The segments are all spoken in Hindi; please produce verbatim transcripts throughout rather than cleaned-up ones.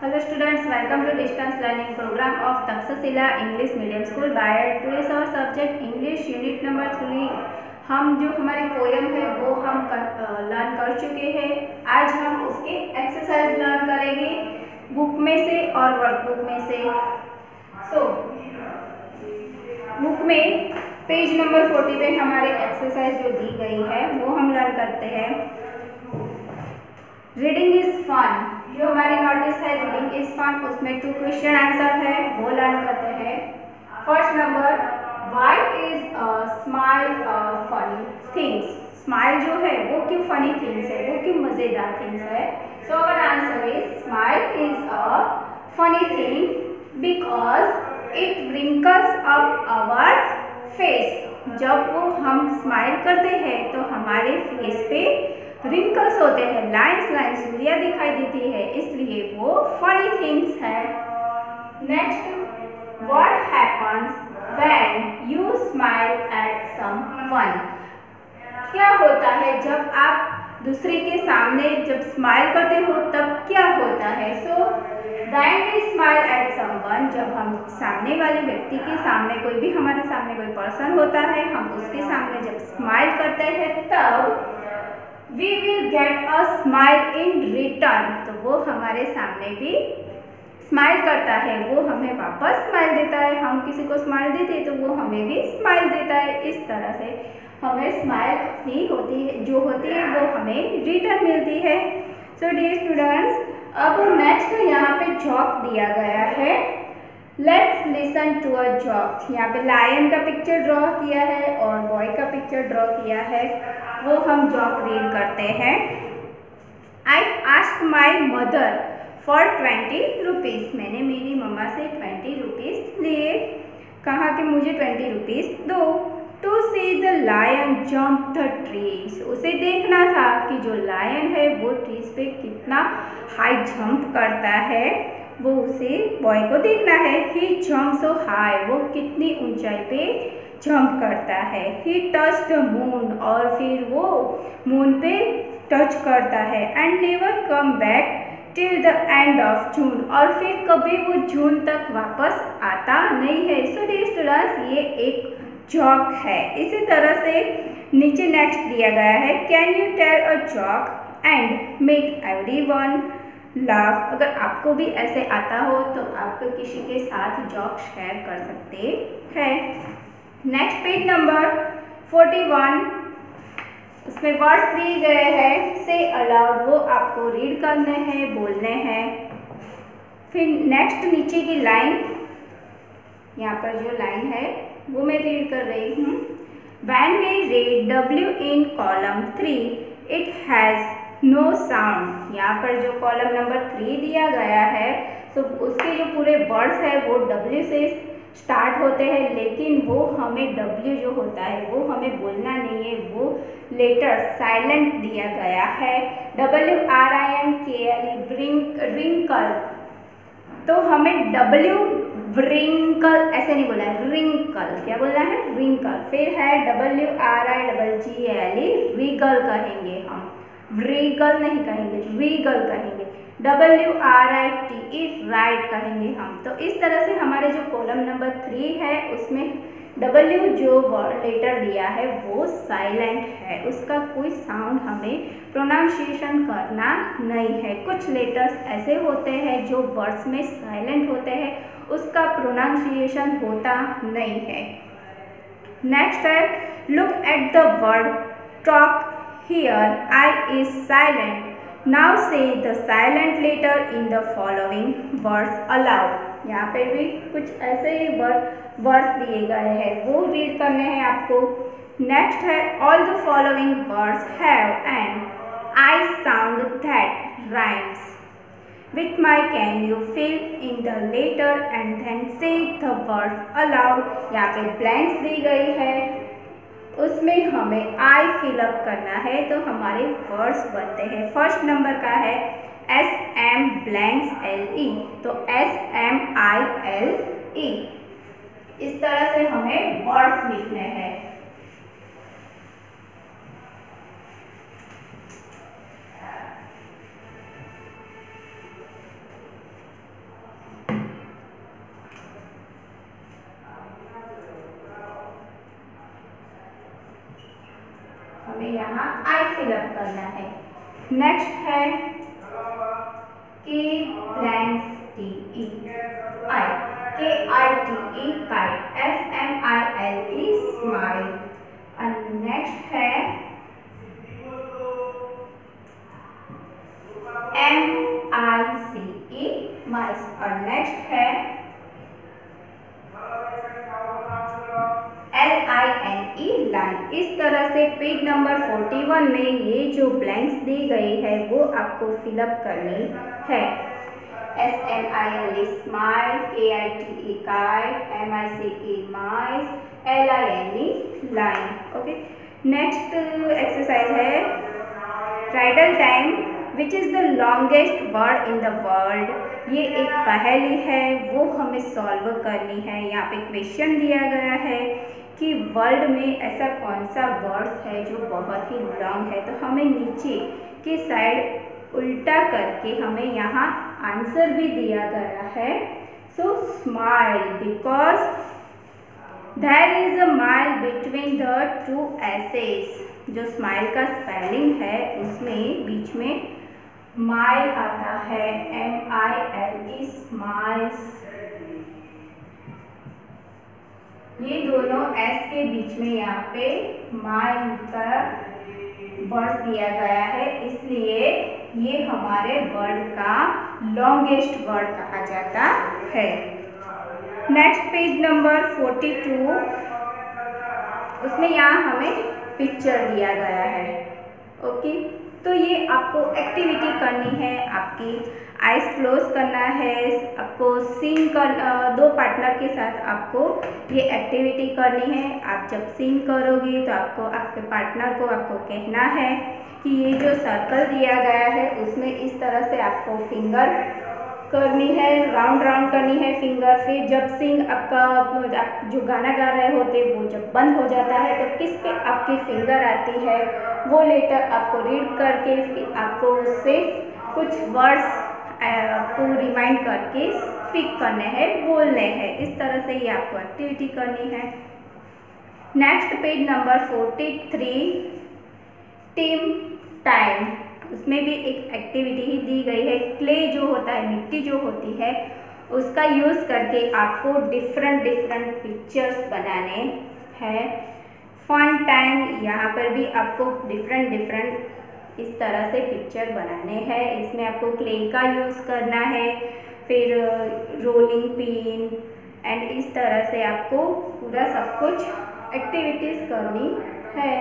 Hello students, welcome to distance learning program of Takshashila English medium school बायर। Today's our subject English unit number three. हम जो हमारी पोयम है वो हम लर्न कर चुके हैं। आज हम उसके एक्सरसाइज लर्न करेंगे बुक में से और वर्कबुक में से। सो so, बुक में पेज नंबर फोर्टी पे हमारे एक्सरसाइज जो दी गई है वो हम लर्न करते हैं। रीडिंग इज फन, जो हमारी नोटिस है रीडिंग इज फन, उसमें टू क्वेश्चन आंसर है वो लर्न करते हैं। First number, why is smile funny things. Smile जो है वो क्यों फनी थिंग्स है, वो क्यों मजेदार थिंग्स है। So our answer is smile is a funny thing because it wrinkles up our face. जब वो हम स्माइल करते हैं तो हमारे फेस पे रिंकल्स होते हैं, लाइंस लाइंस सूर्या दिखाई देती है, इसलिए वो फनी थिंग्स है। Next, what happens when you smile at someone. क्या होता है जब आप दूसरे के सामने जब स्माइल करते हो तब क्या होता है। So when we smile at someone, जब हम सामने वाले व्यक्ति के सामने, कोई भी हमारे सामने कोई पर्सन होता है, हम उसके सामने जब स्माइल करते हैं तब We will get a smile in return। तो वो हमारे सामने भी स्माइल करता है, वो हमें वापस स्माइल देता है। हम किसी को स्माइल देते हैं तो वो हमें भी स्माइल देता है। इस तरह से हमें स्माइल अपनी होती है, जो होती है वो हमें रिटर्न मिलती है। सो डियर स्टूडेंट्स, अब नेक्स्ट यहाँ पे जॉक दिया गया है। Let's listen to a joke. यहाँ पे लायन का पिक्चर ड्रॉ किया है और बॉय का पिक्चर ड्रॉ किया है, वो हम जॉक रीड करते हैं। I ask my mother for twenty rupees. मैंने मेरी मम्मा से ट्वेंटी रुपीज़ लिए, कहा कि मुझे ट्वेंटी रुपीज़ दो। To see the lion jump the trees. उसे देखना था कि जो लायन है वो ट्रीज पे कितना हाई जंप करता है, वो उसे बॉय को देखना है। ही जम्प सो हाई, वो कितनी ऊंचाई पे जंप करता है। ही टच द मून, और फिर वो मून पे टच करता है। And never come back till the end of June, और फिर कभी वो जून तक वापस आता नहीं है। सो डियर स्टूडेंट्स, ये एक जॉक है। इसी तरह से नीचे नेक्स्ट दिया गया है, can you tell a joke and make everyone laugh. अगर आपको भी ऐसे आता हो तो आप किसी के साथ जॉक शेयर कर सकते हैं। Next page number forty one, उसमें वर्ड्स दिए गए हैं, से अलाउड, वो आपको रीड करने हैं, बोलने हैं। फिर नेक्स्ट नीचे की लाइन, यहाँ पर जो लाइन है वो मैं रीड कर रही हूँ। When we read W in column three, it has no sound। यहाँ पर जो कॉलम नंबर थ्री दिया गया है तो उसके जो पूरे वर्ड्स है वो W से स्टार्ट होते हैं, लेकिन वो हमें W जो होता है वो हमें बोलना नहीं है, वो लेटर साइलेंट दिया गया है। W R I N K L E wrinkle, तो हमें W रिंकल ऐसे नहीं बोला है, रिंकल क्या बोलना है, रिंकल। फिर है W R I double G L E, wriggle कहेंगे हम, रीगल नहीं कहेंगे, रीगल कहेंगे। W R I T E, write कहेंगे हम। तो इस तरह से हमारे जो कॉलम नंबर थ्री है उसमें W जो वर्ड लेटर दिया है वो साइलेंट है, उसका कोई साउंड हमें प्रोनाउंसिएशन करना नहीं है। कुछ लेटर्स ऐसे होते हैं जो वर्ड्स में साइलेंट होते हैं, उसका प्रोनाउंसिएशन होता नहीं है। नेक्स्ट है, look at the word talk here, I is silent. Now say the silent letter in the following words aloud. यहाँ पे भी कुछ ऐसे ही वर्ड वर्ड्स दिए गए हैं, वो रीड करने हैं आपको। नेक्स्ट है, all the following words have an I sound that rhymes with my can you fill in the letter and then say the words aloud। यहाँ पे blanks दी गई है, उसमें हमें आई फिलअप करना है तो हमारे वर्ड्स बनते हैं। फर्स्ट नंबर का है S M blanks L E, तो S M I L E. इस तरह से हमें वर्ड्स लिखने हैं। हमें यहाँ आई फिलअप करना है। नेक्स्ट है के blank T E I, K I T E kite, S M I L E smile. और नेक्स्ट है M I C E mice. और नेक्स्ट है L I N E line. इस तरह से पेज नंबर इकतालीस में ये जो ब्लैंक्स दी गई है वो आपको फिलअप करनी है। S M I L E smile, K I T E kite, M I C E mice, L I N E line. Okay, next exercise है riddle time which is the longest word in the world. ये एक पहेली है, वो हमें सॉल्व करनी है। यहाँ पे क्वेश्चन दिया गया है कि वर्ल्ड में ऐसा कौन सा वर्ड है जो बहुत ही लॉन्ग है। तो हमें नीचे के साइड उल्टा करके हमें यहाँ आंसर भी दिया गया है। So smile, because there is a mile between the two esses. जो स्माइल का स्पेलिंग है उसमें बीच में माइल आता है, M I L E smiles. ये दोनों एस के बीच में यहाँ पे माइल का वर्ड दिया गया है, इसलिए ये हमारे वर्ड का लॉन्गेस्ट वर्ड कहा जाता है। नेक्स्ट पेज नंबर बयालीस, उसमें यहाँ हमें पिक्चर दिया गया है। ओके, तो ये आपको एक्टिविटी करनी है, आपकी आइज क्लोज करना है, आपको सिंग कर दो पार्टनर के साथ आपको ये एक्टिविटी करनी है। आप जब सिंग करोगे तो आपको आपके पार्टनर को आपको कहना है कि ये जो सर्कल दिया गया है उसमें इस तरह से आपको फिंगर करनी है, राउंड राउंड करनी है फिंगर। फिर जब सिंग आपका आप जो गाना गा रहे होते वो जब बंद हो जाता है तो किस पे आपकी फिंगर आती है वो लेटर आपको रीड करके फिर आपको उससे कुछ वर्ड्स आपको रिमाइंड करके स्पीक करने हैं, बोलने हैं। इस तरह से ये आपको एक्टिविटी करनी है। नेक्स्ट पेज नंबर तैंतालीस, टीम टाइम। उसमें भी एक एक्टिविटी ही दी गई है। क्ले जो होता है, मिट्टी जो होती है, उसका यूज़ करके आपको डिफरेंट डिफरेंट पिक्चर्स बनाने हैं। फन टाइम, यहाँ पर भी आपको डिफरेंट डिफरेंट इस तरह से पिक्चर बनाने हैं। इसमें आपको क्ले का यूज़ करना है, फिर रोलिंग पिन एंड इस तरह से आपको पूरा सब कुछ एक्टिविटीज़ करनी है।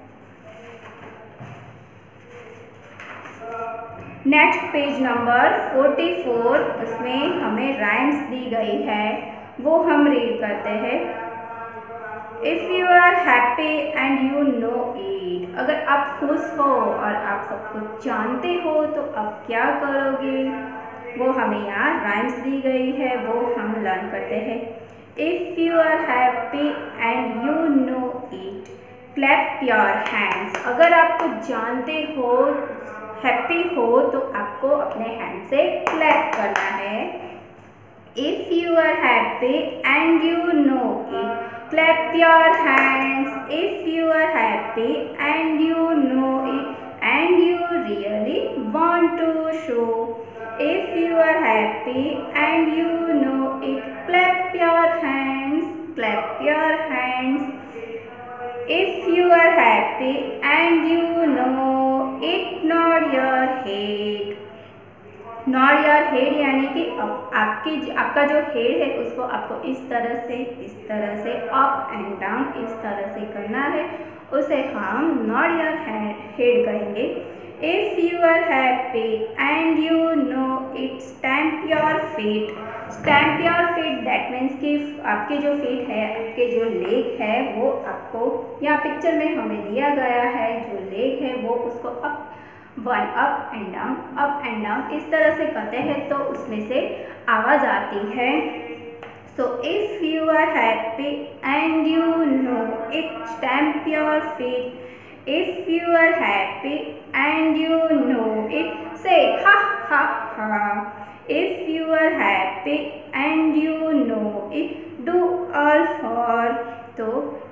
नेक्स्ट पेज नंबर चौवालीस, उसमें हमें राइम्स दी गई है, वो हम रीड करते हैं। If you are happy and you know it, अगर आप खुश हो और आप सब कुछ जानते हो तो आप क्या करोगे, वो हमें यहाँ राइम्स दी गई है, वो हम लर्न करते हैं। If you are happy and you know it, clap your hands. अगर आप कुछ जानते हो, हैप्पी हो, तो आपको अपने हैंड से क्लैप करना है। If you are happy and you know it, clap your hands. If you are happy and you know it and you really want to show. If you are happy and you know it, clap your hands, clap your hands. If you are happy and you know it, nod your head. Nod your head यानी कि आपकी आपका जो हेड है उसको आपको इस तरह से इस तरह से अप एंड डाउन इस तरह से करना है, उसे हम नॉड योर हेड कहेंगे। If you are happy and you know it, stamp your feet. Stamp your feet that means कि आपके जो फीट है, आपके जो लेग है, वो आपको यहाँ पिक्चर में हमें दिया गया है, जो लेग है वो उसको up one up and down up and down इस तरह से करते हैं तो उसमें से आवाज़ आती है। So if you are happy and you know it, stamp your feet. If you are happy and you know it, say ha ha ha. If you are happy and you know it, do all four. तो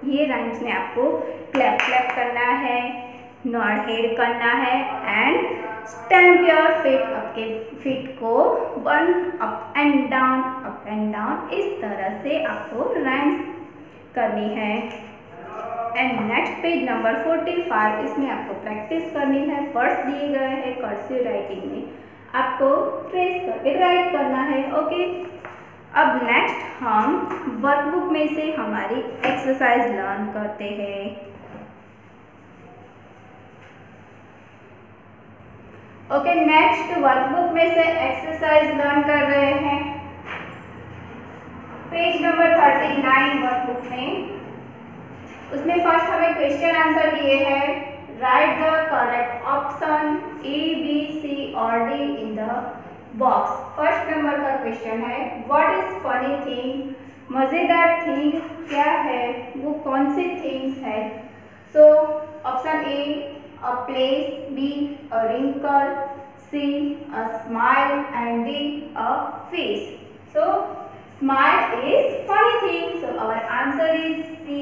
ये राइम्स में आपको क्लैप क्लैप करना है, नॉड हेड करना है एंड स्टैम्प योर फीट, आपके फीट को one up and down up and down, इस तरह से आपको राइम्स करनी है। And next page number forty five, इसमें आपको प्रैक्टिस करनी है। वर्ड्स दिए गए हैं कर्सिव राइटिंग में, आपको ट्रेस करके राइट करना है। ओके, अब नेक्स्ट हम वर्कबुक में से हमारी एक्सरसाइज लर्न करते हैं। ओके, नेक्स्ट वर्कबुक में से एक्सरसाइज लर्न कर रहे हैं। Page number thirty nine workbook में, उसमें फर्स्ट हमें क्वेश्चन आंसर दिए हैं। Write the correct option A B C और D in the box. First number का क्वेश्चन है, व्हाट इज फनी थिंग, मजेदार थिंग क्या है, वो कौन से थिंग्स है। So option A a place, B a wrinkle, C a smile and D a face. So smile is funny thing, so our answer is C.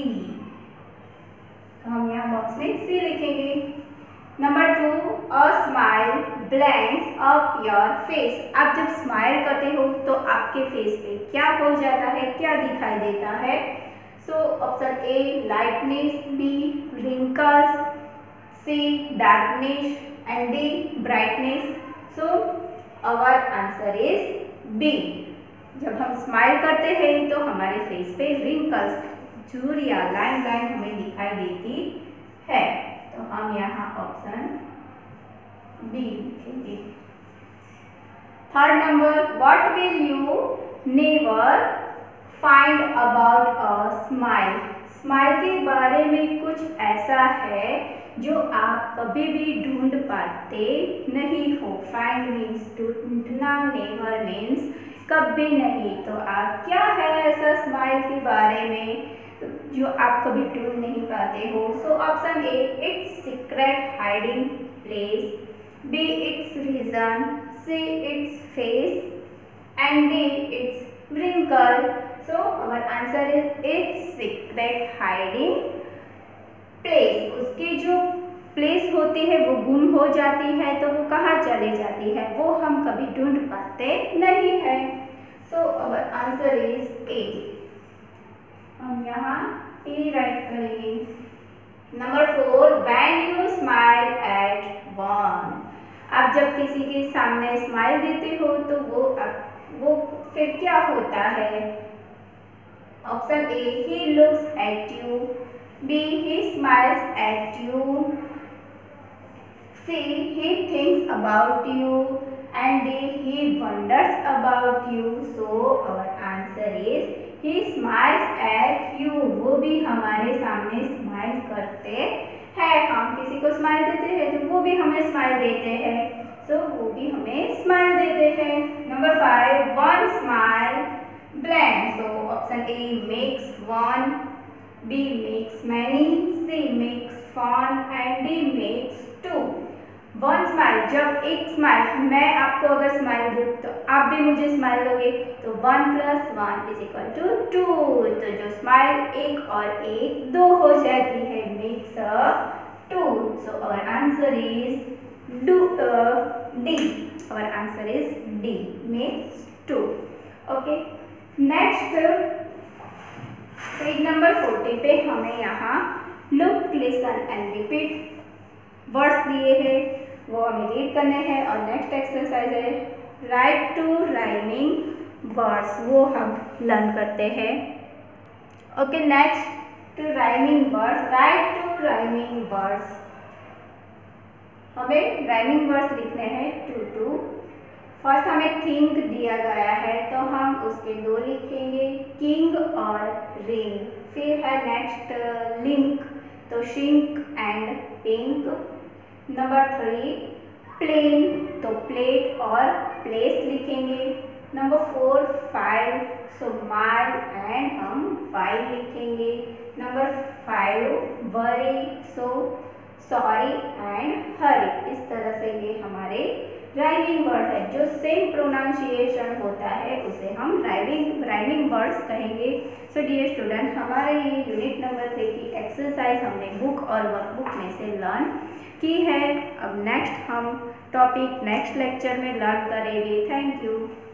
हम यहाँ बॉक्स में सी लिखेंगे। Number two, a smile blanks up your face. आप जब स्माइल करते हो तो आपके फेस पे क्या हो जाता है, क्या दिखाई देता है। So option A lightness, B wrinkles, C darkness and D brightness. So our answer is B. जब हम स्माइल करते हैं तो हमारे फेस पे रिंकल्स, झुर्रियाँ, लाइन लाइन हमें दिखाई देती है। तो हम यहाँ ऑप्शन बी लिखेंगे। Third number, what will you never find about a smile. Smile के बारे में कुछ ऐसा है जो आप कभी भी ढूंढ पाते नहीं हो। फाइंड मीन्स ढूंढना, नेवर मीन्स कभी नहीं। तो आप क्या है ऐसा स्माइल के बारे में जो आप कभी ढूंढ नहीं पाते हो। So option A it's secret hiding place, B it's reason, C it's face and D it's wrinkle. So our answer is its secret hiding place. उसकी जो प्लेस होती है वो गुम हो जाती है, तो वो कहाँ चले जाती है, वो हम कभी ढूंढ पाते नहीं है। So our answer is A. हम यहाँ ए राइट करेंगे। Number four, when you smile at one. आप जब किसी के सामने स्माइल देते हो तो वो वो फिर क्या होता है। Option A he looks at you, B he smiles at you, C he thinks about you and D he wonders about you. So our answer is he smiles at you. वो भी हमारे सामने स्माइल करते हैं। हम किसी को स्माइल देते हैं तो वो भी हमें स्माइल देते हैं, तो वो भी हमें स्माइल देते हैं। Number five, one smile blank. So option A makes one, B makes many, C makes fun and D makes two. One smile, जब एक स्माइल, मैं आपको अगर स्माइल दूँ तो आप भी मुझे स्माइल दोगे, तो one plus one is equal to two. तो जो स्माइल एक और एक दो हो जाती है, makes a two. So our answer is do D. Our answer is D, makes two. Okay, next page number forty पे हमें यहाँ look, listen and repeat words दिए हैं, वो हमें रीड करने हैं। और नेक्स्ट एक्सरसाइज है राइट टू राइमिंग वर्ड्स, वो हम लर्न करते हैं। Okay, next two rhyming words, write two rhyming words. हमें राइमिंग वर्ड्स लिखने हैं टू टू। फर्स्ट हमें थिंक दिया गया है तो हम उसके दो लिखेंगे, किंग और रिंग। फिर है नेक्स्ट लिंक, तो shrink and pink. Number three plane, तो प्लेट और प्लेस लिखेंगे। Number four file, so mile and हम फाइल लिखेंगे। Number five worry, so sorry and hurry. इस तरह से ये हमारे राइमिंग वर्ड है। जो सेम प्रोनाउंसिएशन होता है उसे हम राइमिंग राइमिंग वर्ड्स कहेंगे। सो डियर स्टूडेंट, हमारे ये यूनिट नंबर थ्री की एक्सरसाइज हमने बुक और वर्कबुक में से लर्न की है। अब नेक्स्ट हम टॉपिक नेक्स्ट लेक्चर में लर्न करेंगे। Thank you.